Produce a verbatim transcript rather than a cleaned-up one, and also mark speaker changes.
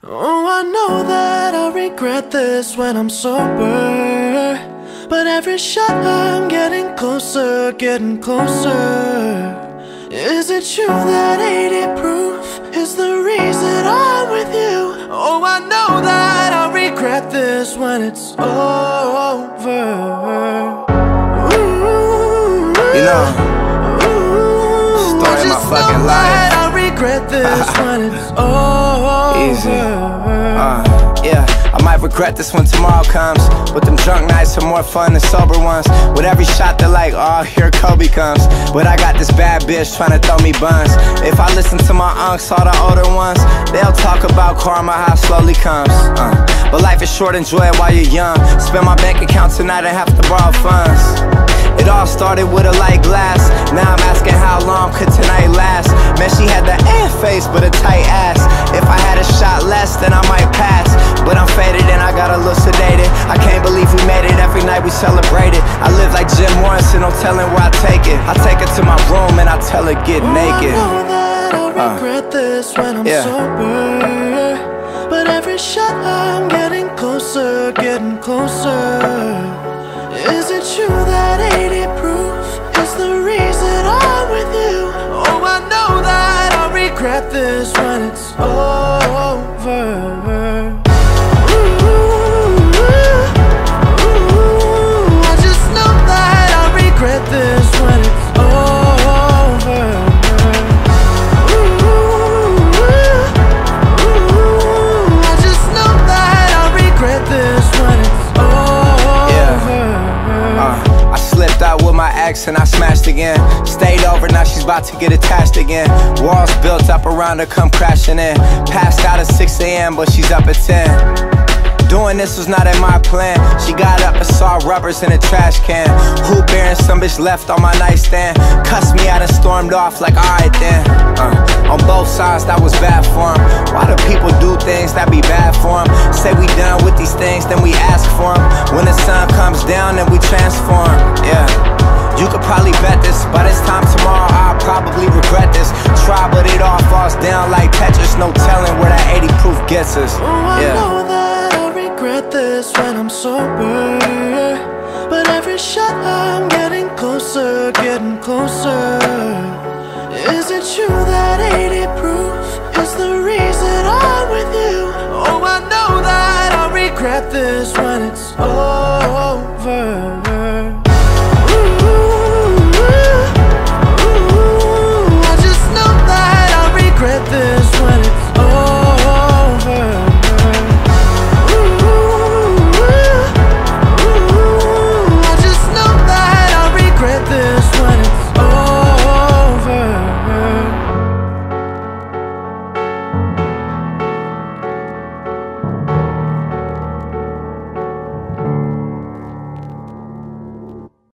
Speaker 1: Oh, I know that I'll regret this when I'm sober, but every shot I'm getting closer, getting closer. Is it true that eighty proof is the reason I'm with you? Oh, I know that I'll regret this when it's over. Ooh,
Speaker 2: You know,
Speaker 1: ooh,
Speaker 2: story of my fucking life.
Speaker 1: I'll regret this when it's over.
Speaker 2: Easy. Uh, yeah, I might regret this when tomorrow comes, but them drunk nights are more fun than sober ones. With every shot they're like, oh, here Kobe comes. But I got this bad bitch trying to throw me buns. If I listen to my unks, all the older ones, they'll talk about karma, how it slowly comes. uh, But life is short, enjoy it while you're young. Spend my bank account tonight and have to borrow funds. It all started with a light glass. Now I'm asking how long could tonight last. Man, she had the air face but a tight ass. If I had a shot less, then I might pass. But I'm faded and I got a little sedated. I can't believe we made it, every night we celebrated. I live like Jim Morrison, no telling where I take it. I take her to my room and I tell her get naked.
Speaker 1: I know that I'll regret uh, this when I'm yeah. sober, but every shot I'm getting closer, getting closer. Is it true that eighty proof is the reason I'm with you? Oh, I know that I'll regret this when it's over. Ooh, ooh, I just know that I'll regret this when it's over. Ooh, ooh, I just know that I'll regret this when it's over.
Speaker 2: Yeah. Uh, I slipped out with my ex and I smashed again. Stayed over, now she's about to get attached again. Walls built up around her, come crashing in. Passed out at six A M but she's up at ten. Doing this was not in my plan. She got up and saw rubbers in a trash can. Who bearing some bitch left on my nightstand. Cussed me out and stormed off like alright then. uh, On both sides that was bad for him. Why do people do things that be bad for them? Say we done with these things, then we ask for them. When the sun comes down, then we transform. Yeah, you could probably bet this. By this time tomorrow, I'll probably regret this. Try, but it all falls down like Tetris. No telling where that eighty proof gets us. Yeah.
Speaker 1: I know that I'll regret this when I'm sober, but every shot I'm getting closer, getting closer. Is it true that eighty proof is the reason I'm with you? Oh, I know that I'll regret this when it's over.